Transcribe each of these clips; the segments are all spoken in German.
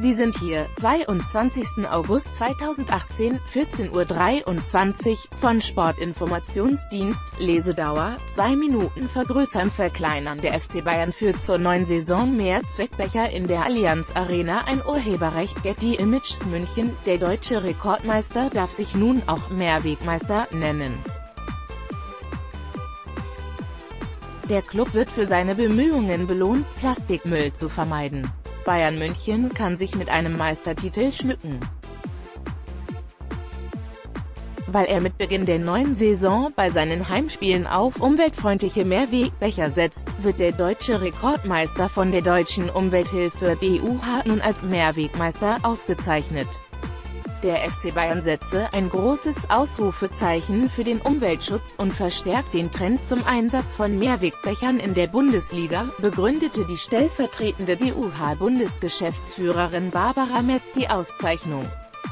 Sie sind hier, 22. August 2018, 14:23 Uhr, von Sportinformationsdienst, Lesedauer, 2 Minuten vergrößern verkleinern. Der FC Bayern führt zur neuen Saison Mehrzweckbecher in der Allianz Arena ein. Urheberrecht Getty Images München. Der deutsche Rekordmeister darf sich nun auch Mehrwegmeister nennen. Der Klub wird für seine Bemühungen belohnt, Plastikmüll zu vermeiden. Bayern München kann sich mit einem Meistertitel schmücken. Weil er mit Beginn der neuen Saison bei seinen Heimspielen auf umweltfreundliche Mehrwegbecher setzt, wird der deutsche Rekordmeister von der deutschen Umwelthilfe DUH nun als Mehrwegmeister ausgezeichnet. Der FC Bayern setze ein großes Ausrufezeichen für den Umweltschutz und verstärkt den Trend zum Einsatz von Mehrwegbechern in der Bundesliga, begründete die stellvertretende DUH-Bundesgeschäftsführerin Barbara Metz die Auszeichnung.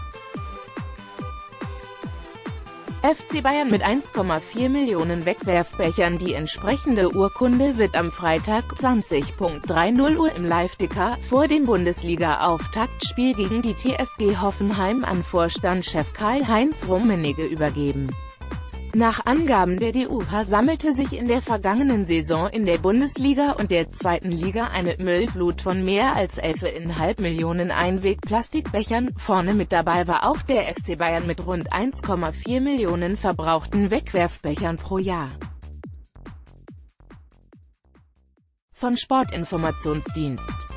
FC Bayern mit 1,4 Millionen Wegwerfbechern. Die entsprechende Urkunde wird am Freitag, 20:30 Uhr im Live-Ticker, vor dem Bundesliga-Auftaktspiel gegen die TSG Hoffenheim an Vorstandschef Karl-Heinz Rummenigge übergeben. Nach Angaben der DUH sammelte sich in der vergangenen Saison in der Bundesliga und der zweiten Liga eine Müllflut von mehr als 11,5 Millionen Einwegplastikbechern. Vorne mit dabei war auch der FC Bayern mit rund 1,4 Millionen verbrauchten Wegwerfbechern pro Jahr. Von Sportinformationsdienst.